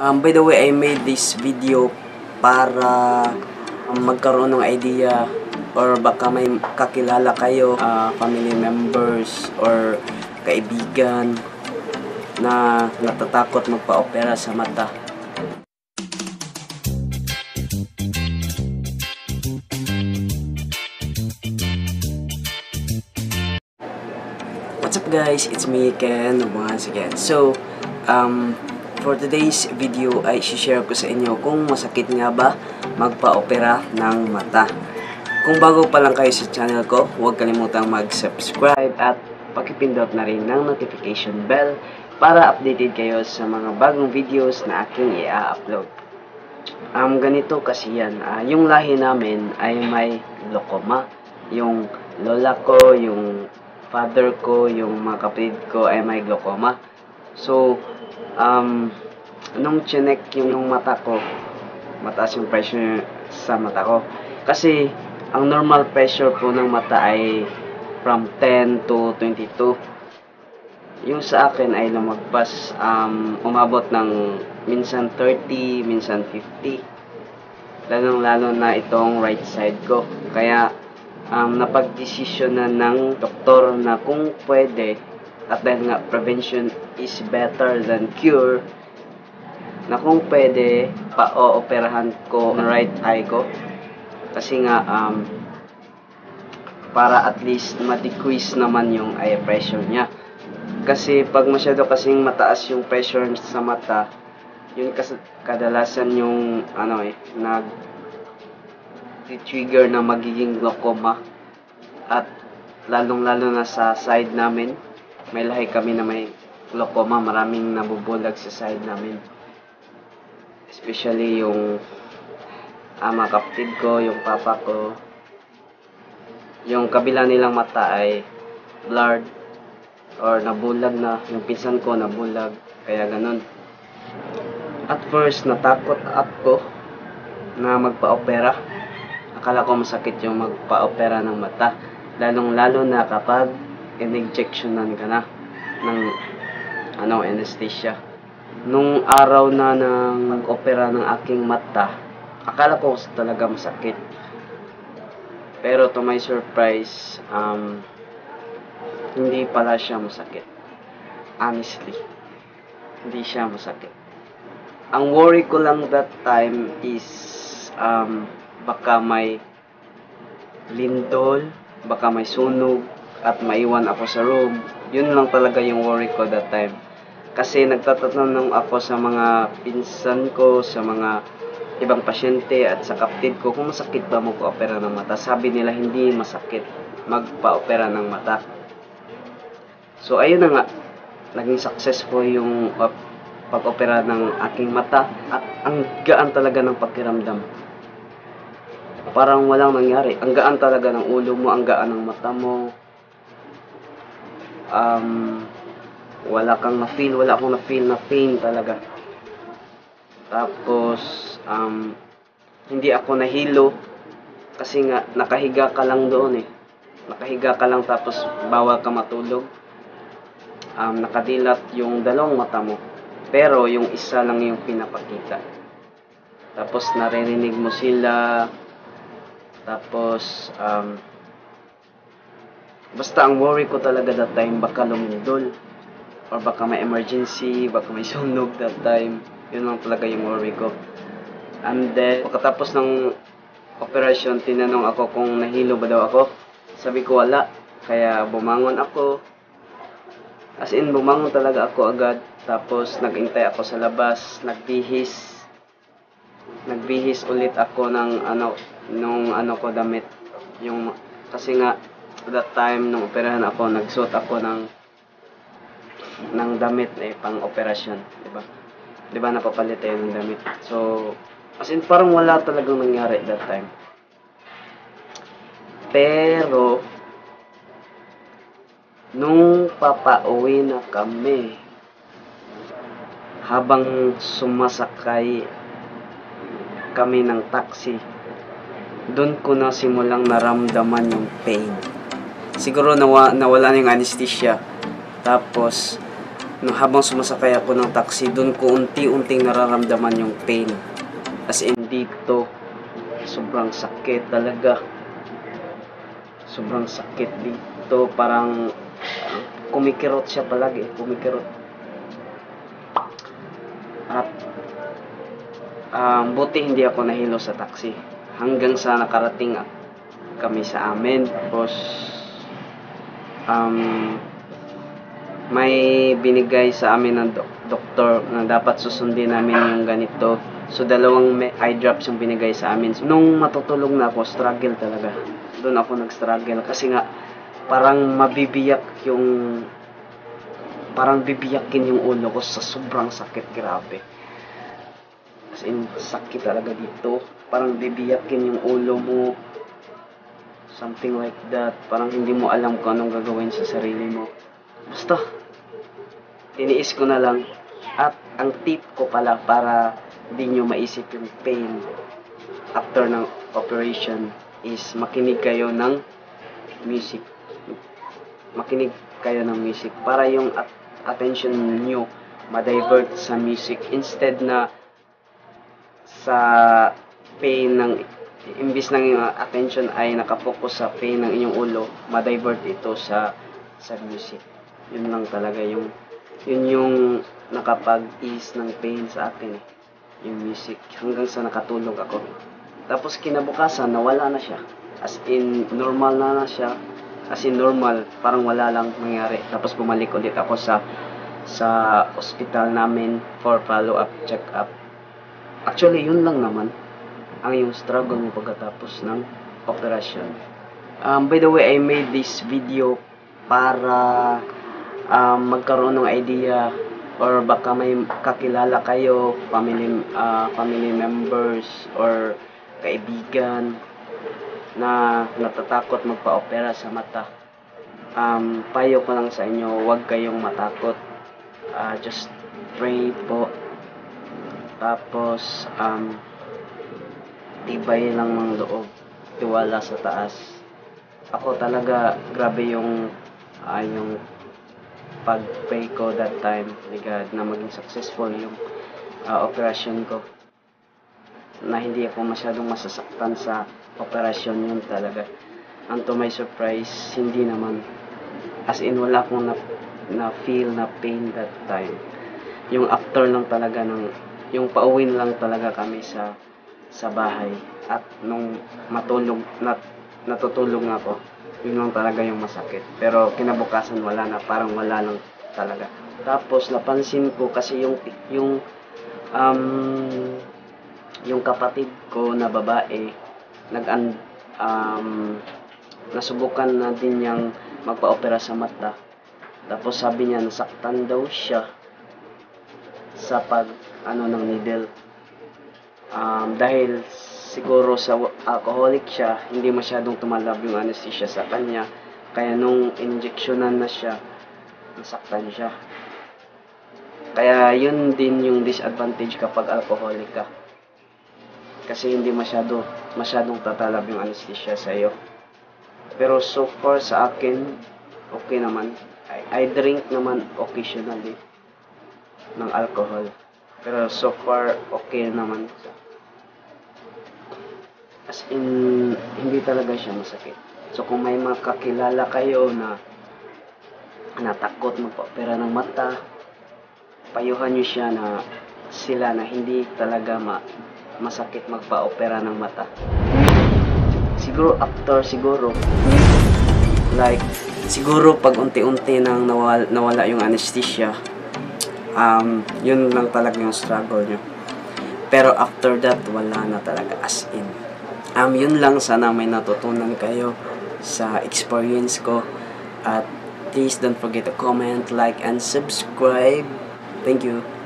By the way, I made this video para magkaroon ng idea or baka may kakilala kayo, family members or kaibigan na natatakot magpa-opera sa mata. What's up guys? It's me Ken once again. So, for today's video ay share ko sa inyo kung masakit nga ba magpa-opera ng mata. Kung bago pa lang kayo sa channel ko, huwag kalimutang mag-subscribe at pakipindot na rin ng notification bell para updated kayo sa mga bagong videos na aking i-upload. Ganito kasi yan. Yung lahi namin ay may glaucoma. Yung lola ko, yung father ko, yung mga kapatid ko ay may glaucoma. So, nung chinek yung mata ko, mataas yung pressure sa mata ko. Kasi, ang normal pressure po ng mata ay from 10 to 22. Yung sa akin ay lumagpas, umabot ng minsan 30, minsan 50. Lalong-lalo na itong right side ko. Kaya, napag-desisyon na ng doktor na kung pwede, at dahil nga prevention is better than cure, na kung pwede, pa-ooperahan ko ang right eye ko. Kasi nga, para at least ma-decrease naman yung eye pressure niya. Kasi pag masyado kasing mataas yung pressure sa mata, yun kasi kadalasan yung nag-trigger na magiging glaucoma. At lalong-lalo na sa side namin, may lahi kami na may glaucoma, maraming nabubulag sa side namin. Especially yung mga kapatid ko, yung papa ko. Yung kabila nilang mata ay blurred or nabulag na. Yung pinsan ko nabulag, kaya ganun. At first, natakot ako na magpa-opera. Akala ko masakit yung magpa-opera ng mata. Lalong-lalo na kapag in-injectionan ka na ng anesthesia. Nung araw na nang mag-opera ng aking mata, akala ko talaga masakit. Pero to my surprise, hindi pala siya masakit. Honestly, hindi siya masakit. Ang worry ko lang that time is baka may lindol, baka may sunog, at maiwan ako sa room. Yun lang talaga yung worry ko that time. Kasi nagtatanong ako sa mga pinsan ko, sa mga ibang pasyente at sa kapatid ko kung masakit ba magpa-opera ng mata. Sabi nila hindi masakit magpa-opera ng mata. So ayun na nga, naging successful yung pag-opera ng aking mata at ang gaan talaga ng pakiramdam. Parang walang nangyari. Ang gaan talaga ng ulo mo, ang gaan ng mata mo. Wala akong na-feel na pain talaga. Tapos, hindi ako nahilo kasi nga nakahiga ka lang doon eh. Nakahiga ka lang tapos bawal ka matulog. Nakadilat yung dalawang mata mo. Pero yung isa lang yung pinapakita. Tapos naririnig mo sila. Tapos, basta ang worry ko talaga that time, baka lumindol. Or baka may emergency, baka may sunog that time. Yun lang talaga yung worry ko. And then, pagkatapos ng operation, tinanong ako kung nahilo ba daw ako. Sabi ko wala. Kaya bumangon ako. As in, bumangon talaga ako agad. Tapos, nag-intay ako sa labas. Nagbihis ulit ako ng ko damit. Kasi nga, that time, nung operahan ako, nagsuot ako ng damit pang operasyon, diba napapalit tayo ng damit. So as in parang wala talagang nangyari that time. Pero nung papauwi na kami, habang sumasakay kami ng taxi, doon ko na simulang naramdaman yung pain. Siguro nawala na yung anesthesia. Tapos no, habang sumasakay ako ng taxi, doon ko unti-unting nararamdaman yung pain. As in dito, sobrang sakit talaga. Sobrang sakit dito, parang kumikirot siya palagi, kumikirot. At buti hindi ako nahilo sa taxi hanggang sa nakarating kami sa amin. Tapos may binigay sa amin ng doktor na dapat susundin namin yung ganito. So dalawang eye drops yung binigay sa amin. So, nung matutulog na ako, struggle talaga. Doon ako nag-struggle kasi nga parang bibiyakin yung ulo ko sa sobrang sakit, grabe. As in, sakit talaga dito. Parang bibiyakin yung ulo mo. Something like that. Parang hindi mo alam kung anong gagawin sa sarili mo. Basta, tiniis ko na lang. At ang tip ko pala para di nyo maisip yung pain after ng operation is makinig kayo ng music. Makinig kayo ng music para yung attention nyo ma-divert sa music instead na sa pain ng imbis ng attention ay nakapokus sa pain ng inyong ulo, ma-divert ito sa music. Yun lang talaga yun yung nakapag-ease ng pain sa akin yung music hanggang sa nakatulog ako. Tapos kinabukasan nawala na siya, as in normal na siya, as in normal, parang wala lang nangyari. Tapos bumalik ulit ako sa hospital namin for follow-up, check-up. Actually, yun lang naman ang yung struggle mo pagkatapos ng operation. By the way, I made this video para magkaroon ng idea or baka may kakilala kayo, family members or kaibigan na natatakot magpa-opera sa mata. Payo ko lang sa inyo, huwag kayong matakot. Just pray po. Tapos tibay lang ng loob, tiwala sa taas. Ako talaga grabe yung pag-pray ko that time ni God na maging successful yung operation ko, na hindi ako masyadong masasaktan sa operasyon. Yun talaga. And to my surprise, hindi naman, as in wala akong na feel na pain that time. Yung after lang talaga yung pauwin lang talaga kami sa bahay, at nung natutulog na ako, yun lang talaga yung masakit. Pero kinabukasan wala na, parang wala lang talaga. Tapos napansin ko kasi yung kapatid ko na babae nasubukan na din niyang magpa-opera sa mata. Tapos sabi niya nasaktan daw siya sa ng needle. Dahil siguro sa alcoholic siya, hindi masyadong tumalab yung anesthesia sa kanya. Kaya nung injectionan na siya, nasaktan siya. Kaya yun din yung disadvantage kapag alcoholic ka. Kasi hindi masyadong tatalab yung anesthesia sa iyo. Pero so far sa akin, okay naman. I drink naman occasionally ng alcohol. Pero so far, okay naman. As in, hindi talaga siya masakit. So kung may makakilala kayo na natakot magpa-opera ng mata, payuhan nyo siya na sila na hindi talaga masakit magpa-opera ng mata. Siguro pag unti-unti nang nawala yung anesthesia, yun lang talaga yung struggle nyo. Pero after that, wala na talaga, as in. Yun lang, sana may natutunan kayo sa experience ko. At please don't forget to comment, like, and subscribe. Thank you.